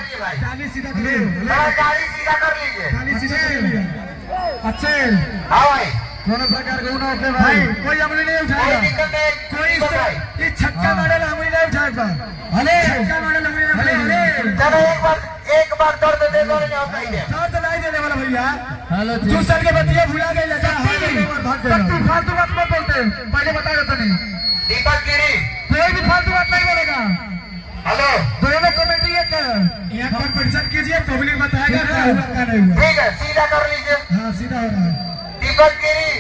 करिए भाई, गाड़ी सीधा करिए, गाड़ी सीधा कर लीजिए, गाड़ी सीधा करिए। अच्छे हाँ भाई, दोनों प्रकार के उन्होंने के भाई कोई अमली नहीं उठाएगा, कोई ये छक्का मॉडल अमली नहीं उठाएगा। अरे छक्का मॉडल अमली नहीं उठाएगा। चलो एक बार दर्द दे दो, दर्द नहीं देने वाला भैया। हेलो दूसरे के बतिया भुला गए लगा सब फालतू बात मत बोलते, पहले बता देता नहीं। दीपक गिरी कोई भी फालतू बात नहीं बोलेगा। हेलो, दोनों कमेटी एक यहाँ कंपटीशन कीजिए, पब्लिक बताएगा क्या हुआ क्या नहीं हुआ। ठीक है, सीधा कर लीजिए। हाँ सीधा हो रहा है। दीपक गिरी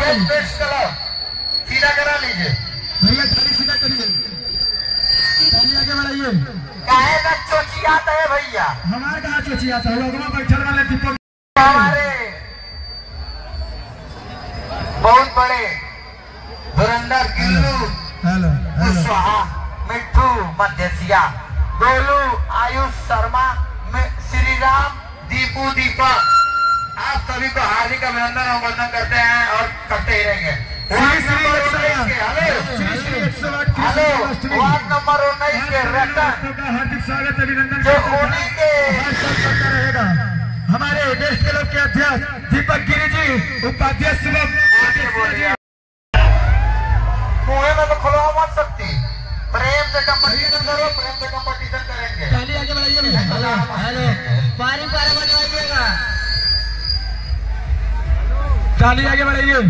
सीधा करा लीजिए भैया, गाड़ी सीधा करिए, गाड़ी आगे बढ़ाइए। काहे ना चोचियाता है भैया, हमारे कहाँ चोचियाता है, अगवा बैठल वाले दीपक हमारे बहुत बड़े धुरंधर गिल्लू, हेलो कुशवाहा, मिट्ठू मध्यसिया, गोलू, आयुष शर्मा, श्रीराम, दीपू, दीपक, आप सभी को हार्दिक अभिनंदन और वंदन करते हैं और करते ही रहेंगे। वार्ड नंबर 19 के रतन हार्दिक स्वागत अभिनंदन जो होने के रहेगा। हमारे देश के लोग के अध्यक्ष दीपक गिरी जी, उपाध्यक्ष मुँह में तो खुलवा मत सकती, प्रेम से कंपटीशन करो, प्रेम से कंपटीशन करेंगे। ताली आगे बढ़ाइए। हेलो पारी पारा बजवाइएगा, ताली आगे बढ़ाइए।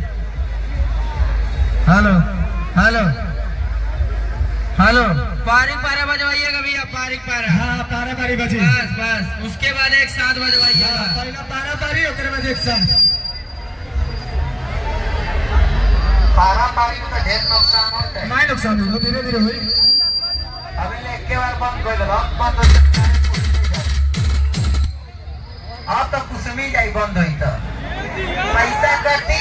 हेलो हेलो हेलो पारिक पारा बजवाइएगा भैया, पारिक पारा। हाँ पारा पारी बजी, बस बस, उसके बाद एक साथ बजवाइएगा। पहला पारा पारी, उसके बाद एक साथ। पारा पारी में तो ढेर नुकसान होता है। नहीं नुकसान हुई, धीरे धीरे हुई। अभी एक बार बंद कर दो, बंद हो सकता है, अब तो कुसमी जाई बंद हुई तो पैसा कटी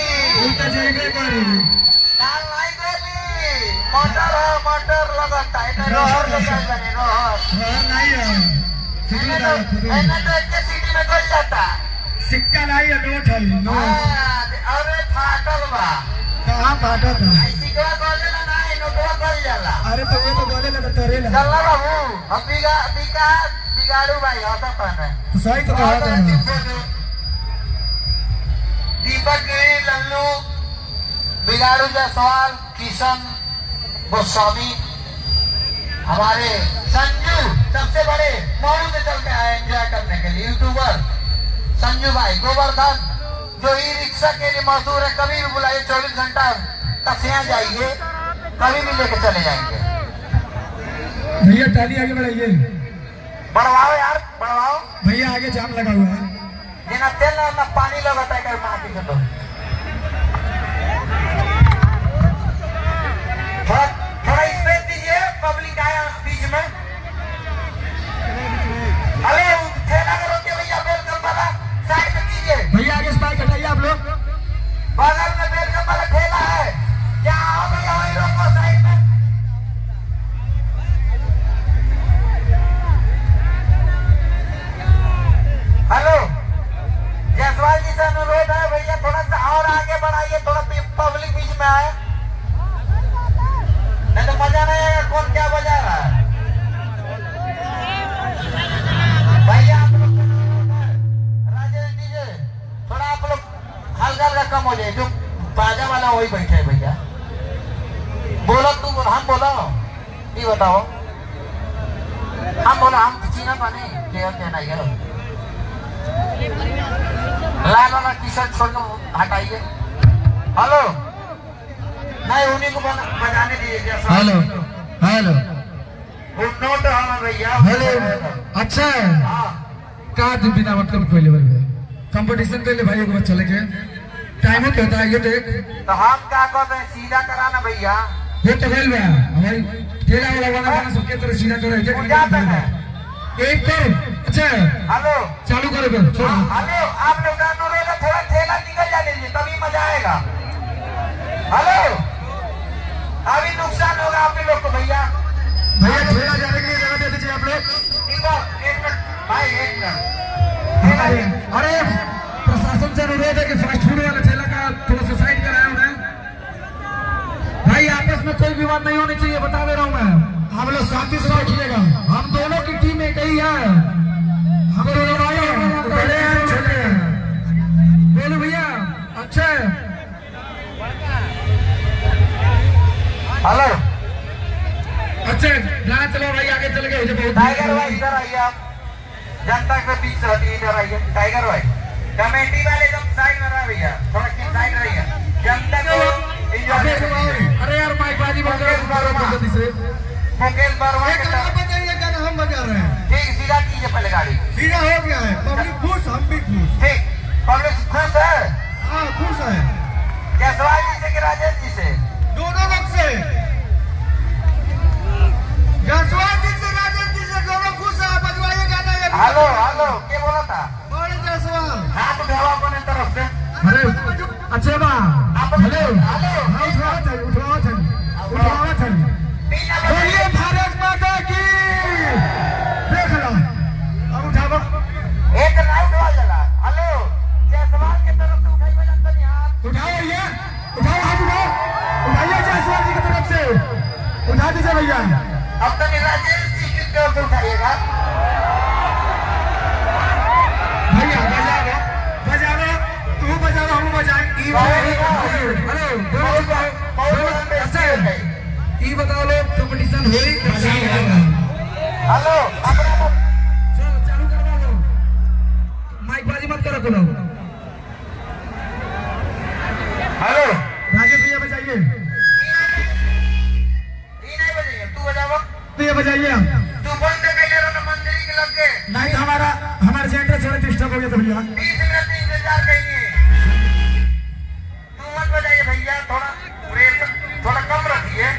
मटर लगता है, रोहर सिटी में गल जाता, सिक्का नहीं है, नोट है नोट। अरे फाटल बा, कहाँ फाटा था? सिक्का गलेला नहीं, नोटवा गल जाला। अरे तो वो तो बोले लगा तोरे लगा। चल बाबू, हम बिगाड़ू भाई, होता पन तो सही तो कहा था। दीपक गिरी, लल्लू, बिगाड़ू जायसवाल, किशन गोस्वामी, हमारे संजू सबसे बड़े मॉल में चल के आए एंजॉय करने के लिए, यूट्यूबर संजू भाई, गोवर्धन जो ई रिक्शा के लिए मशहूर है, कभी भी बुलाइए, 24 घंटा कसिया जाइए, कभी भी लेके चले जाएंगे। भैया ताली आगे बढ़ाइए, बढ़वाओ यार, बढ़वाओ भैया, आगे जाम लगा हुआ है। जिना तेल ना पानी लगाता है कर माटी से, तो थोड़ा स्पेस दीजिए, पब्लिक आया बीच में। अरे ठेला करो के भैया, वेलकम वाला साइड में कीजिए भैया, आगे स्पाइक हटाइए आप लोग। बगल में वेलकम वाला ठेला है, क्या आओ भैया, वही रोको साइड में। हेलो, जायसवाल जी से अनुरोध है भैया, थोड़ा सा और आगे बढ़ाइए, थोड़ा पब्लिक बीच में आए, नहीं तो मजा नहीं आएगा। कौन क्या बजा रहा है भैया, आप लोग राजेश डीजे, थोड़ा आप लोग हल्का कम हो जाए, जो बाजा वाला वही बैठे है भैया। बोलो तू बोल, हम बोलो, ये बताओ, हम बोलो, हम चीना पानी देना है, लाल वाला टी शर्ट छोड़ के हटाइए। हेलो, नहीं उन्हीं को बजाने दीजिए। हेलो हेलो नोट हाँ भैया, हेलो। अच्छा है का तुम बिना मतलब कोई लेवल में कंपटीशन के लिए भाई को बच्चा लेके टाइम हो होता है, ये देख तो हम क्या कहते हैं, सीधा कराना भैया, ये तो खेल में हमारी ठेला वाला गाना सबके तरह सीधा चला है एक करो। अच्छा हेलो, चालू करो फिर छोड़ो। हेलो, आप लोग थोड़ा ठेला निकल जा लीजिए, तभी मजा आएगा। हेलो, अभी नुकसान होगा आप लोग को भैया। भैया ठेला जाने के लिए जगह दे दीजिए आप लोग। एक मिनट भाई, एक मिनट। अरे प्रशासन से अनुरोध है कि फास्ट फूड वाला ठेला का थोड़ा सा साइड कराया उन्हें। भाई आपस में कोई विवाद नहीं होनी चाहिए, बता दे रहा हूँ मैं, आप लोग शांति से बैठिएगा। हम दोनों की टीम एक ही भैया हम दोनों भाई बड़े हैं छोटे हैं। बोलो भैया अच्छे। हेलो अच्छे गाना चलो भाई आगे चल गए। टाइगर भाई इधर आइए आप, जनता के बीच से हटिए, इधर आइए टाइगर भाई। कमेटी वाले एकदम साइड में रहा भैया, थोड़ा साइड रहिए, जनता को एंजॉय। अरे यार माइक बाजी बजा रहे जल्दी से। मुकेश वर्मा के साथ बजाइए गाना हम बजा रहे हैं। ठीक, सीधा कीजिए पहले गाड़ी। सीधा हो गया है, पब्लिक खुश हम भी खुश। ठीक, पब्लिक खुश है। हाँ खुश है, जायसवाल जी से कि राजेश जी से? दोनों लोग से, जायसवाल जी से राजेश जी से दोनों खुश है। बजवाइए गाना। हेलो हेलो, क्या बोला था? बड़े जायसवाल हाथ उठाओ अपने तरफ से। अरे अच्छे बा हेलो हेलो, उठावा चल। बोलिए भारत माता की। देख लो अब उठावा। एक ना उठवा जला। हेलो, जायसवाल के तरफ से उठाइए जनता नहीं हाथ। उठाओ भैया, उठाओ हाथ उठाओ, उठाइए जायसवाल जी की तरफ से उठा दीजिए भैया। अब तो राजेश जी की तरफ से उठाइएगा। भैया बजाओ, तू बजाओ हम बजाएंगे। ये बताओ लोग कंपटीशन हो रही। हेलो, अपना चलो चालू करवा लो, माइक बाजी मत करो तुम। हेलो, राजेश भैया बजाइए। ये नहीं बजेंगे, तू बजाओ। भैया बजाइए। तू बंद कर ले रहा मंदिर के लग के। नहीं तो हमारा जेंटर थोड़ा डिस्टर्ब हो गया था भैया। 20 मिनट इंतजार करिए। तू मत बजाइए भैया, थोड़ा ब्रेक थोड़ा कम रखिए।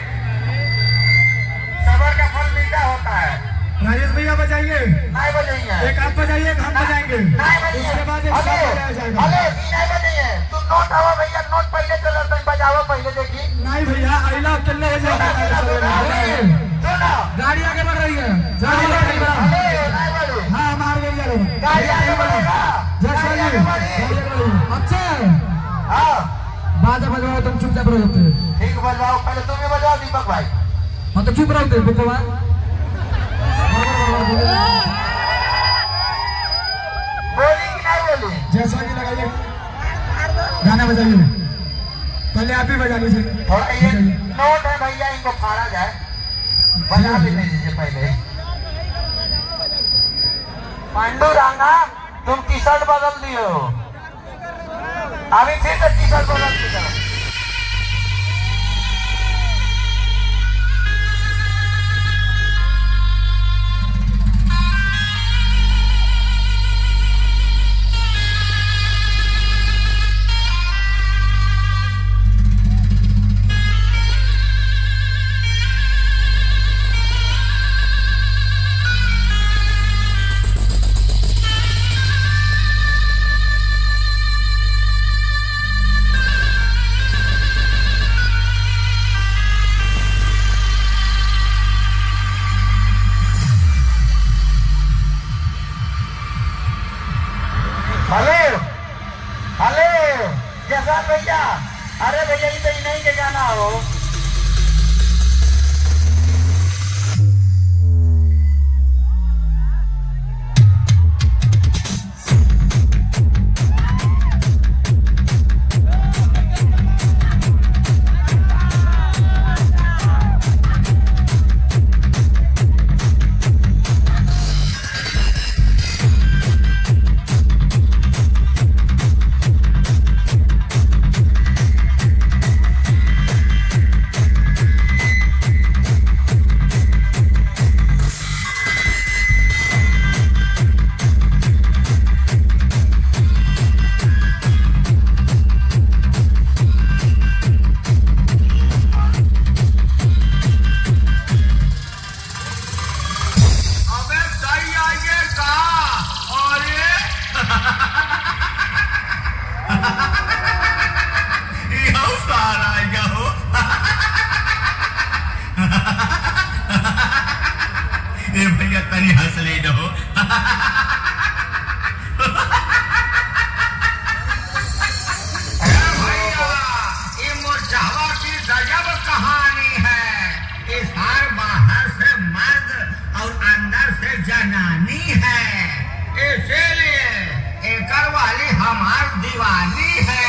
सबर का फल मीठा होता है। राजेश भैया बजाइए। नहीं बजाइए। एक आप बजाइए, एक हम बजाएंगे। नहीं बजाइए। उसके बाद एक हेलो, साथ बजाया जाएगा। हेलो, ये नहीं बजाइए। तू नोट आओ भैया, नोट पहले चलो, तुम बजाओ पहले देखी। नहीं भैया अगला अकेले हो जाएगा। सुनो, गाड़ी आगे बढ़ रही है। हेलो, नहीं बढ़ो। हाँ मार गई यार। गाड़ी आगे बढ़ेगा। गाड़ी आगे बढ़ी। अच्छा हाँ, बाजा बजवाओ, तुम चुपचाप रहो। ठीक बजाओ, पहले तुम ही बजाओ दीपक भाई। हाँ तो चुप रहो बुकवा। बोली कि नहीं बोली? जैसा कि लगाइए, गाना बजाइए। पहले आप ही बजा लीजिए। थोड़ा ये नोट है भैया, इनको फाड़ा जाए, बजा भी नहीं दीजिए पहले। पांडू राणा, तुम टी शर्ट बदल दियो, अभी फिर से टी शर्ट बदल दी। भैया, अरे भैया ये तो नहीं के गाना हो। भैया तनी हंस ले दो। भैया ये मोरचावा की गजब कहानी है। इस हर बाहर से मर्द और अंदर से जनानी इसीलिए एकर वाली हमार दीवानी है।